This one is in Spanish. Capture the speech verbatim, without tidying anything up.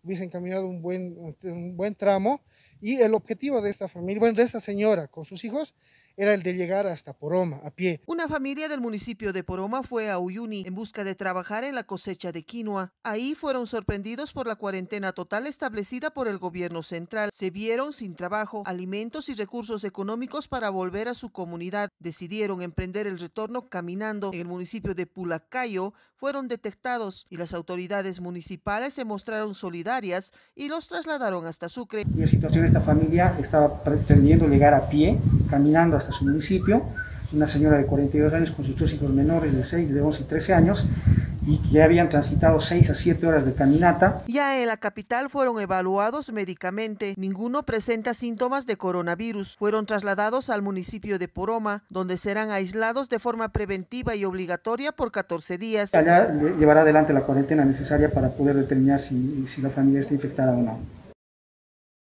hubiesen caminado un buen, un buen tramo, y el objetivo de esta familia, bueno, de esta señora con sus hijos, era el de llegar hasta Poroma a pie. Una familia del municipio de Poroma fue a Uyuni en busca de trabajar en la cosecha de quinoa. Ahí fueron sorprendidos por la cuarentena total establecida por el gobierno central. Se vieron sin trabajo, alimentos y recursos económicos para volver a su comunidad. Decidieron emprender el retorno caminando. En el municipio de Pulacayo fueron detectados y las autoridades municipales se mostraron solidarias y los trasladaron hasta Sucre. En situación, esta familia estaba pretendiendo llegar a pie, caminando hasta su municipio, una señora de cuarenta y dos años con sus dos hijos menores de seis, de once y trece años, y que ya habían transitado seis a siete horas de caminata. Ya en la capital fueron evaluados médicamente. Ninguno presenta síntomas de coronavirus. Fueron trasladados al municipio de Poroma, donde serán aislados de forma preventiva y obligatoria por catorce días. Allá llevará adelante la cuarentena necesaria para poder determinar si, si la familia está infectada o no.